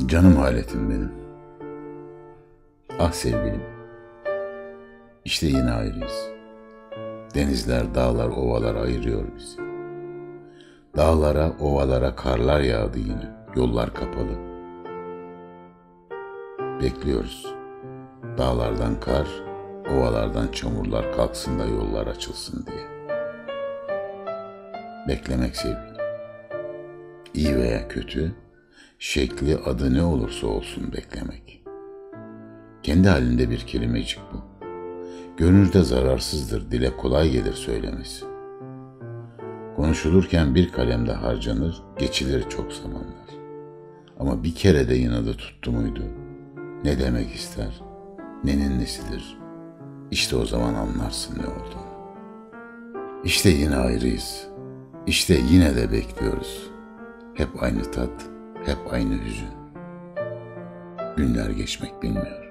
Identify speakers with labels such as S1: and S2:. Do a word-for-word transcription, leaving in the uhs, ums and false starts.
S1: Canım haletim benim. Ah sevgilim, işte yine ayrıyız. Denizler, dağlar, ovalar ayırıyor bizi. Dağlara, ovalara karlar yağdı yine, yollar kapalı. Bekliyoruz. Dağlardan kar, ovalardan çamurlar kalksın da yollar açılsın diye. Beklemek sevgilim. İyi veya kötü, şekli adı ne olursa olsun beklemek. Kendi halinde bir kelimecik bu. Gönülde zararsızdır, dile kolay gelir söylemesi. Konuşulurken bir kalemde harcanır, geçilir çok zamanlar. Ama bir kere de inadı tuttu muydu? Ne demek ister, nenin nesidir? İşte o zaman anlarsın ne olduğunu. İşte yine ayrıyız. İşte yine de bekliyoruz. Hep aynı tat, hep aynı hüzün. Günler geçmek bilmiyor.